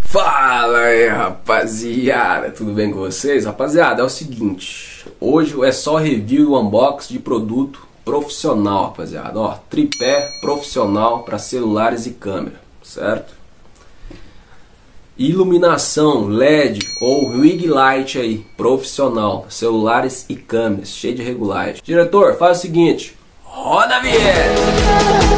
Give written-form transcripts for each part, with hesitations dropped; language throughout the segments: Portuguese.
Fala aí, rapaziada, tudo bem com vocês? Rapaziada, é o seguinte, hoje é só review e unboxing de produto profissional, rapaziada. Ó, tripé profissional para celulares e câmera, certo? Iluminação LED ou ring light aí, profissional, celulares e câmeras, cheio de regulagem. Diretor, faz o seguinte, roda a vinheta!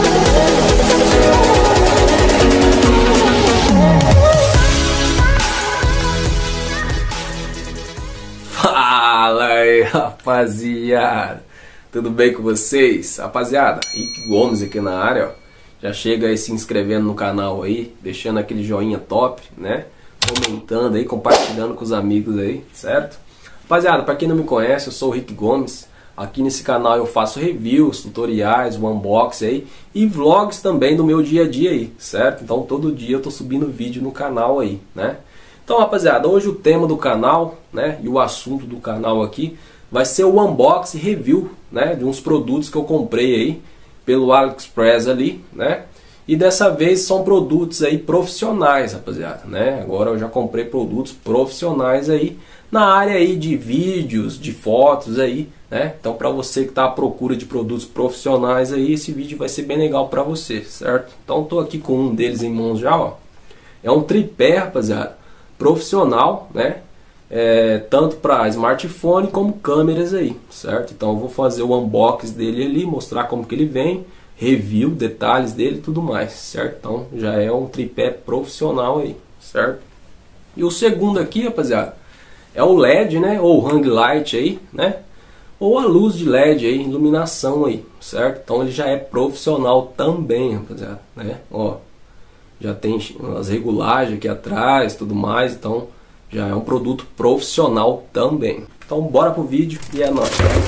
Fala aí, rapaziada, tudo bem com vocês? Rapaziada, Rick Gomes aqui na área, ó. Já chega aí se inscrevendo no canal aí, deixando aquele joinha top, né? Comentando aí, compartilhando com os amigos aí, certo? Rapaziada, pra quem não me conhece, eu sou o Rick Gomes. Aqui nesse canal eu faço reviews, tutoriais, unboxing aí e vlogs também do meu dia a dia aí, certo? Então todo dia eu tô subindo vídeo no canal aí, né? Então, rapaziada, hoje o tema do canal, né, e o assunto do canal aqui vai ser o unboxing e review, né, de uns produtos que eu comprei aí pelo AliExpress ali, né? E dessa vez são produtos aí profissionais, rapaziada, né? Agora eu já comprei produtos profissionais aí na área aí de vídeos, de fotos aí, né? Então, para você que tá à procura de produtos profissionais aí, esse vídeo vai ser bem legal para você, certo? Então, tô aqui com um deles em mãos já, ó. É um tripé, rapaziada, profissional, né? Tanto para smartphone como câmeras aí, certo? Então eu vou fazer o unboxing dele ali, mostrar como que ele vem, review, detalhes dele e tudo mais, certo? Então já é um tripé profissional aí, certo? E o segundo aqui, rapaziada, é o LED, né? Ou hang light aí, né? Ou a luz de LED aí, iluminação aí, certo? Então ele já é profissional também, rapaziada, né? Ó, já tem as regulagens aqui atrás, tudo mais, então já é um produto profissional também. Então bora pro vídeo e é nóis.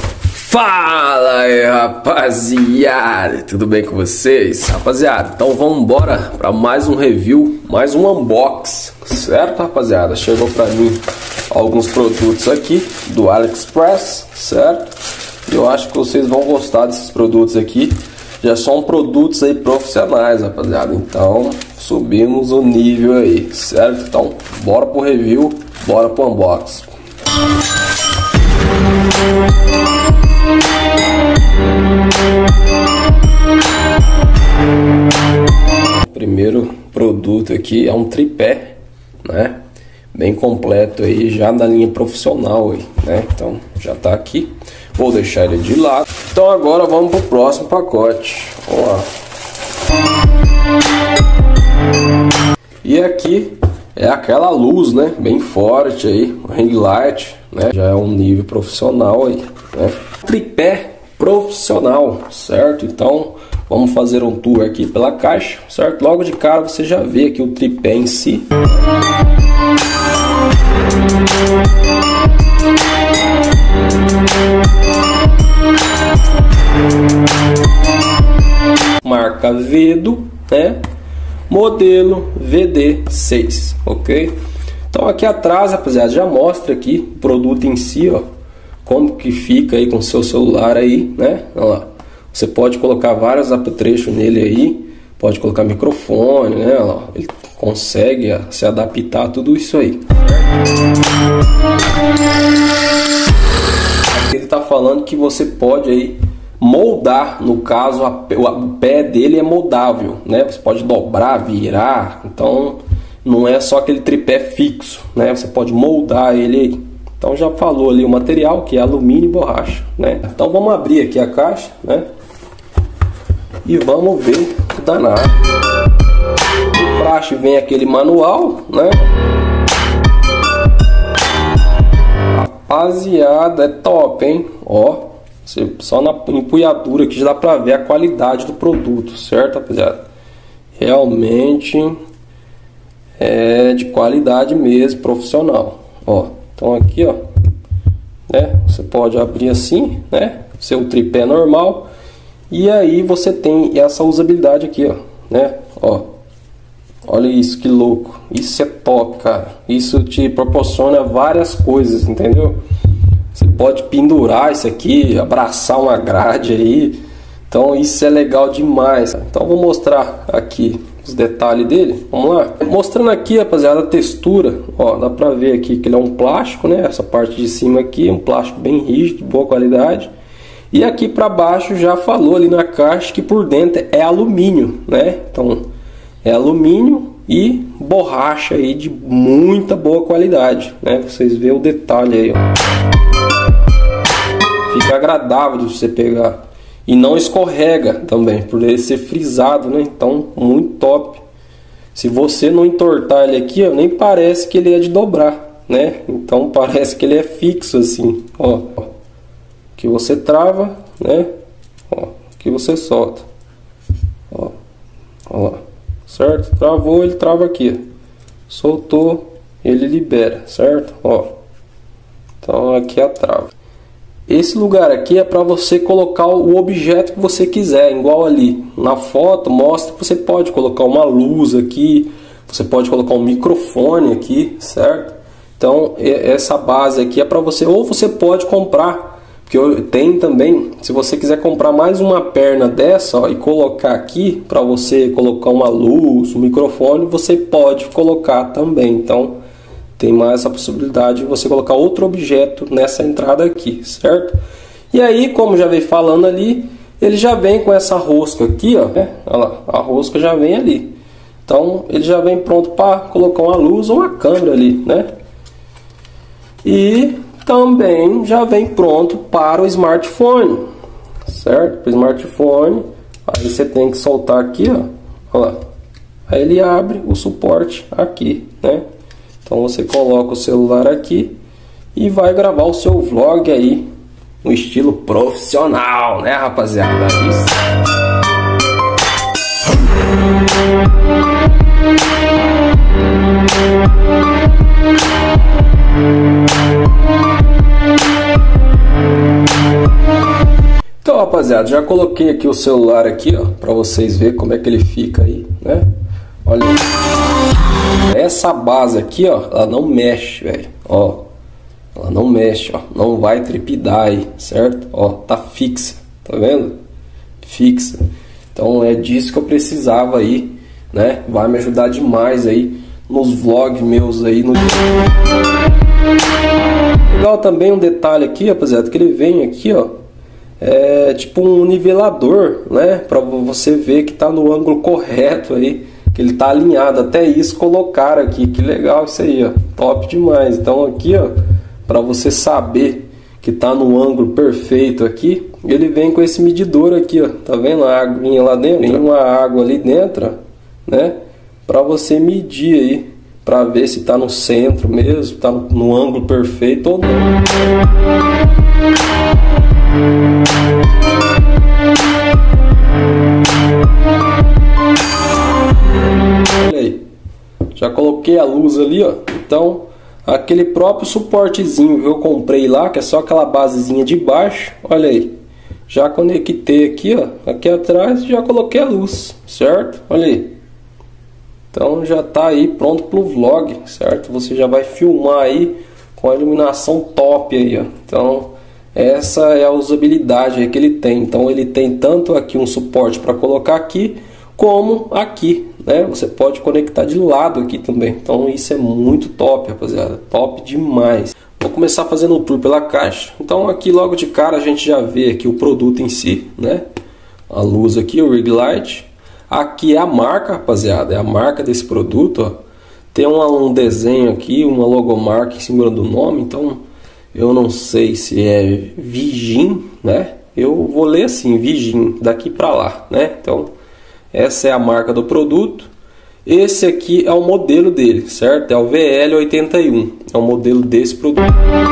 Fala aí, rapaziada, tudo bem com vocês? Rapaziada, então vamos embora para mais um review, mais um unboxing, certo, rapaziada? Chegou para mim alguns produtos aqui do AliExpress, certo? E eu acho que vocês vão gostar desses produtos aqui. Já são produtos aí profissionais, rapaziada. Então subimos o nível aí, certo? Então bora pro review, bora pro unboxing. O primeiro produto aqui é um tripé, né? Bem completo aí, já da linha profissional aí, né? Então já tá aqui. Vou deixar ele de lado. Então agora vamos pro próximo pacote. Vamos lá. E aqui é aquela luz, né? Bem forte aí, o ring light, né? Já é um nível profissional aí, né? Tripé profissional, certo? Então vamos fazer um tour aqui pela caixa, certo? Logo de cara você já vê aqui o tripé em si. Marca Vedo, né? Modelo VD6, ok? Então aqui atrás, rapaziada, já mostra aqui o produto em si, ó, como que fica aí com o seu celular aí, né? Olha lá. Você pode colocar vários apetrechos nele aí, pode colocar microfone, né? Olha lá. Ele consegue se adaptar a tudo isso aí. Aqui ele tá falando que você pode aí moldar, no caso o pé dele é moldável, né? Você pode dobrar, virar, então não é só aquele tripé fixo, né? Você pode moldar ele aí. Então já falou ali o material, que é alumínio e borracha, né? Então vamos abrir aqui a caixa, né? E vamos ver o danado. O praxe vem aquele manual, né? Rapaziada, é top, hein? Ó, só na empunhadura aqui já dá pra ver a qualidade do produto, certo, rapaziada? Realmente é de qualidade mesmo, profissional. Ó, então aqui, ó, né? Você pode abrir assim, né? Seu tripé normal. E aí você tem essa usabilidade aqui, ó, né? Ó, olha isso, que louco. Isso é top, cara. Isso te proporciona várias coisas, entendeu? Você pode pendurar isso aqui, abraçar uma grade aí. Então isso é legal demais. Então vou mostrar aqui os detalhes dele. Vamos lá. Mostrando aqui, rapaziada, a textura. Ó, dá pra ver aqui que ele é um plástico, né? Essa parte de cima aqui é um plástico bem rígido, de boa qualidade. E aqui para baixo já falou ali na caixa que por dentro é alumínio, né? Então é alumínio e borracha aí de muita boa qualidade, né? Vocês veem o detalhe aí, ó. Fica agradável de você pegar e não escorrega também, por ele ser frisado, né? Então muito top. Se você não entortar ele aqui, ó, nem parece que ele é de dobrar, né? Então parece que ele é fixo assim, ó. Que você trava, né? Ó, que você solta. Ó, ó lá. Certo? Travou, ele trava aqui. Soltou, ele libera, certo? Ó. Então aqui é a trava. Esse lugar aqui é para você colocar o objeto que você quiser, igual ali na foto mostra que você pode colocar uma luz aqui, você pode colocar um microfone aqui, certo? Então essa base aqui é para você, ou você pode comprar, porque tem também, se você quiser comprar mais uma perna dessa, ó, e colocar aqui para você colocar uma luz, um microfone, você pode colocar também. Então tem mais essa possibilidade de você colocar outro objeto nessa entrada aqui, certo? E aí, como já veio falando ali, ele já vem com essa rosca aqui, ó, né? Olha lá, a rosca já vem ali. Então ele já vem pronto para colocar uma luz ou uma câmera ali, né? E também já vem pronto para o smartphone, certo? Para o smartphone, aí você tem que soltar aqui, ó, olha lá. Aí ele abre o suporte aqui, né? Então você coloca o celular aqui e vai gravar o seu vlog aí no estilo profissional, né, rapaziada? Isso. Então, rapaziada, já coloquei aqui o celular aqui, ó, para vocês verem como é que ele fica aí, né? Olha aí. Essa base aqui, ó, ela não mexe, velho. Ó, ela não mexe, ó, não vai trepidar aí, certo? Ó, tá fixa, tá vendo? Fixa. Então é disso que eu precisava aí, né? Vai me ajudar demais aí nos vlogs meus aí no... Legal também um detalhe aqui, rapaziada, que ele vem aqui, ó, é tipo um nivelador, né? Para você ver que tá no ângulo correto aí, que ele tá alinhado. Até isso colocaram aqui, que legal isso aí, ó, top demais. Então aqui, ó, para você saber que tá no ângulo perfeito aqui, ele vem com esse medidor aqui, ó, tá vendo a aguinha lá dentro? Tem uma água ali dentro, né? Para você medir aí, para ver se tá no centro mesmo, tá no ângulo perfeito ou não. Olha aí, já coloquei a luz ali, ó. Então aquele próprio suportezinho que eu comprei lá, que é só aquela basezinha de baixo, olha aí, já conectei aqui, ó, aqui atrás, já coloquei a luz, certo? Olha aí. Então já tá aí pronto pro vlog, certo? Você já vai filmar aí com a iluminação top aí, ó. Então essa é a usabilidade que ele tem. Então ele tem tanto aqui um suporte para colocar aqui, como aqui, né? Você pode conectar de lado aqui também. Então isso é muito top, rapaziada, top demais. Vou começar fazendo o tour pela caixa. Então aqui logo de cara a gente já vê aqui o produto em si, né? A luz aqui, o ring light. Aqui é a marca, rapaziada, é a marca desse produto, ó. Tem um desenho aqui, uma logomarca em cima do nome. Então eu não sei se é Vigin, né? Eu vou ler assim, Vigin, daqui para lá, né? Então essa é a marca do produto. Esse aqui é o modelo dele, certo? É o VL81, é o modelo desse produto.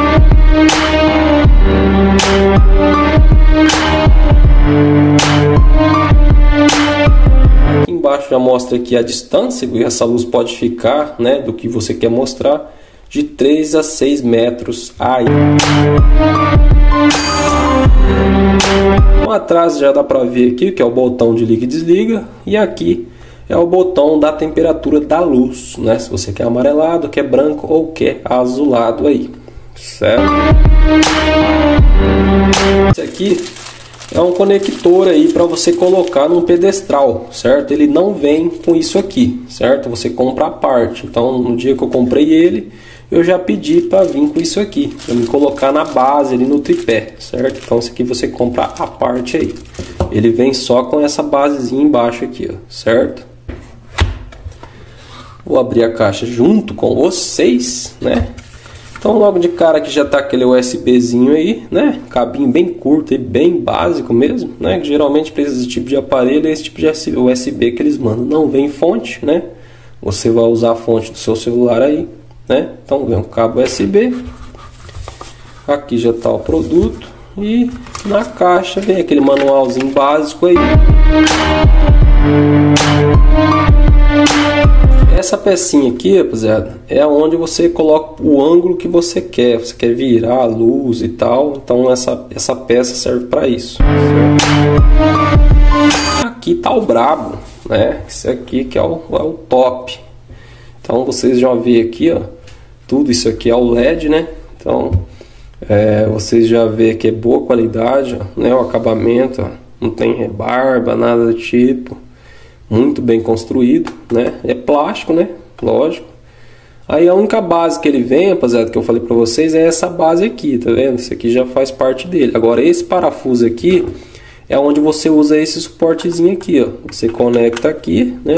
Aqui embaixo já mostra aqui a distância que essa luz pode ficar, né, do que você quer mostrar, de 3 a 6 metros aí. Então, atrás já dá para ver aqui que é o botão de liga e desliga, e aqui é o botão da temperatura da luz, né? Se você quer amarelado, quer branco ou quer azulado aí, certo? Esse aqui é um conector aí para você colocar num pedestral, certo? Ele não vem com isso aqui, certo? Você compra a parte. Então, no dia que eu comprei ele, eu já pedi para vir com isso aqui, para me colocar na base ali no tripé, certo? Então, esse aqui você compra a parte aí. Ele vem só com essa basezinha embaixo aqui, ó, certo? Vou abrir a caixa junto com vocês, né? Então, logo de cara aqui já tá aquele USBzinho aí, né? Cabinho bem curto e bem básico mesmo, né? Que geralmente para esse tipo de aparelho é esse tipo de USB que eles mandam. Não vem fonte, né? Você vai usar a fonte do seu celular aí, né? Então, vem um cabo USB. Aqui já tá o produto. E na caixa vem aquele manualzinho básico aí. Essa pecinha aqui, rapaziada, é onde você coloca o ângulo que você quer. Você quer virar a luz e tal. Então essa peça serve para isso, certo? Aqui tá o brabo, né? Esse aqui que é o top. Então vocês já vê aqui, ó, tudo isso aqui é o LED, né? Então vocês já vê que é boa qualidade, ó, né? O acabamento, ó, não tem rebarba, nada do tipo. Muito bem construído, né? É plástico, né? Lógico. Aí a única base que ele vem, rapaziada, que eu falei pra vocês, é essa base aqui, tá vendo? Isso aqui já faz parte dele. Agora esse parafuso aqui é onde você usa esse suportezinho aqui, ó. Você conecta aqui, né?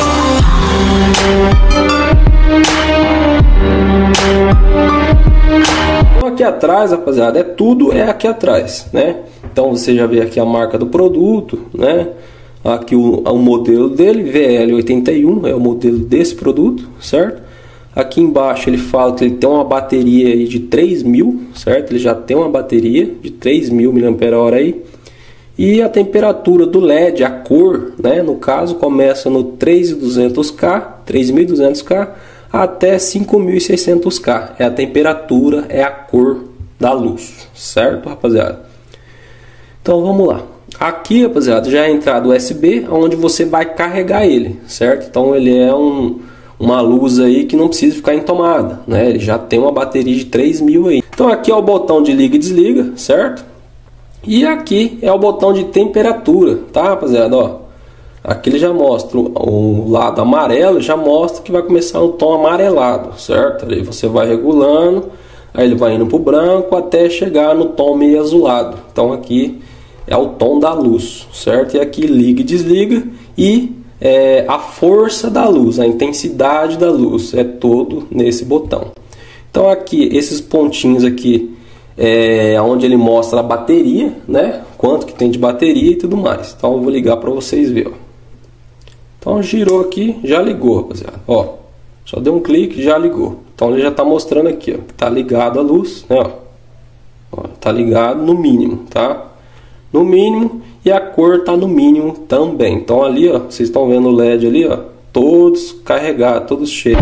Então aqui atrás, rapaziada, tudo é aqui atrás, né? Então você já vê aqui a marca do produto, né? Aqui o modelo dele, VL81, é o modelo desse produto, certo? Aqui embaixo ele fala que ele tem uma bateria aí de 3.000, certo? Ele já tem uma bateria de 3.000 mAh aí. E a temperatura do LED, a cor, né? No caso, começa no 3.200K, 3.200K até 5.600K. É a temperatura, é a cor da luz, certo, rapaziada? Então vamos lá. Aqui, rapaziada, já é a entrada USB, onde você vai carregar ele, certo? Então ele é uma luz aí que não precisa ficar em tomada, né? Ele já tem uma bateria de 3.000 aí. Então aqui é o botão de liga e desliga, certo? E aqui é o botão de temperatura, tá, rapaziada? Ó, aqui ele já mostra o lado amarelo, já mostra que vai começar um tom amarelado, certo? Aí você vai regulando, aí ele vai indo pro branco até chegar no tom meio azulado. Então aqui é o tom da luz, certo? E aqui liga e desliga e a força da luz, a intensidade da luz é todo nesse botão. Então aqui, esses pontinhos aqui é onde ele mostra a bateria, né? Quanto que tem de bateria e tudo mais. Então eu vou ligar para vocês verem. Então girou aqui, já ligou, rapaziada. Ó, só deu um clique, já ligou. Então ele já está mostrando aqui, ó, que está ligado a luz, né? Ó, tá ligado no mínimo, tá? No mínimo, e a cor está no mínimo também. Então ali, ó, vocês estão vendo o LED ali, ó, todos carregados, todos cheios.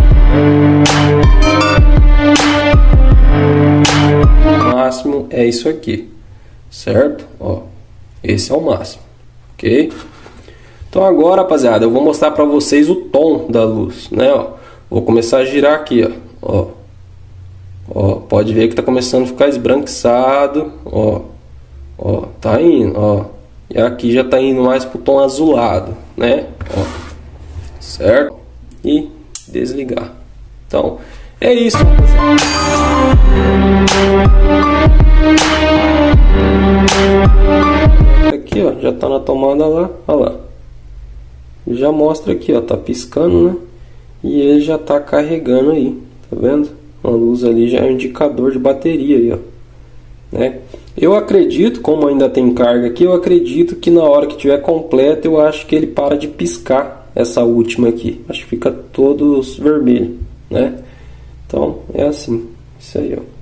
O máximo é isso aqui, certo? Ó, esse é o máximo, ok? Então agora, rapaziada, eu vou mostrar para vocês o tom da luz, né? Ó, vou começar a girar aqui, ó. Ó, pode ver que está começando a ficar esbranquiçado, ó. Ó, tá indo, ó. E aqui já tá indo mais pro tom azulado, né? Ó, certo? E desligar. Então, é isso, rapaziada. Aqui, ó, já tá na tomada lá, ó lá. Já mostra aqui, ó, tá piscando, né? E ele já tá carregando aí, tá vendo? A luz ali já é um indicador de bateria aí, ó, né? Eu acredito, como ainda tem carga aqui, eu acredito que na hora que tiver completo, eu acho que ele para de piscar essa última aqui. Acho que fica todos vermelho, né? Então é assim, isso aí, ó.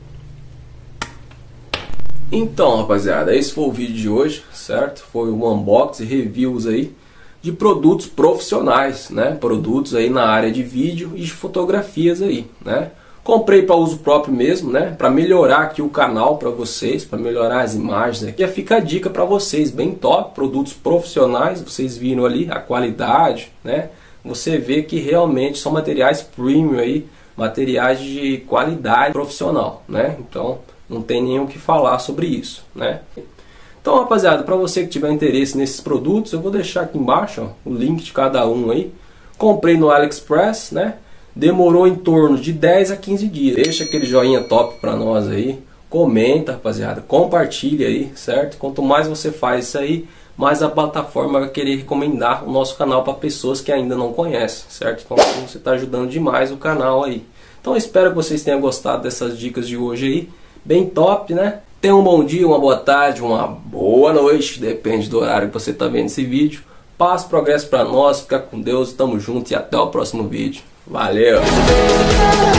Então, rapaziada, esse foi o vídeo de hoje, certo? Foi o unboxing, reviews aí de produtos profissionais, né? Produtos aí na área de vídeo e de fotografias aí, né? Comprei para uso próprio mesmo, né? Para melhorar aqui o canal para vocês, para melhorar as imagens aqui. Fica a dica para vocês, bem top, produtos profissionais, vocês viram ali a qualidade, né? Você vê que realmente são materiais premium aí, materiais de qualidade profissional, né? Então não tem nem o que falar sobre isso, né? Então Então, rapaziada, para você que tiver interesse nesses produtos, eu vou deixar aqui embaixo, ó, o link de cada um aí. Comprei no AliExpress, né? Demorou em torno de 10 a 15 dias. Deixa aquele joinha top para nós aí. Comenta, rapaziada. Compartilha aí, certo? Quanto mais você faz isso aí, mais a plataforma vai querer recomendar o nosso canal para pessoas que ainda não conhecem, certo? Então você está ajudando demais o canal aí. Então eu espero que vocês tenham gostado dessas dicas de hoje aí. Bem top, né? Tenha um bom dia, uma boa tarde, uma boa noite. Depende do horário que você está vendo esse vídeo. Paz, progresso para nós. Fica com Deus. Tamo junto e até o próximo vídeo. Valeu!